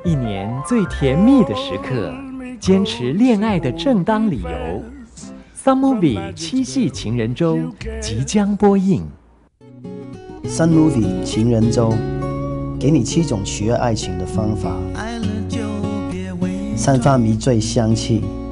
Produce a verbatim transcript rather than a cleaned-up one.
一年最甜蜜的时刻，坚持恋爱的正当理由。Sun Movie 七夕情人周即将播映。 Sun Movie 情人周，给你七种取悦爱情的方法，散发迷醉香气。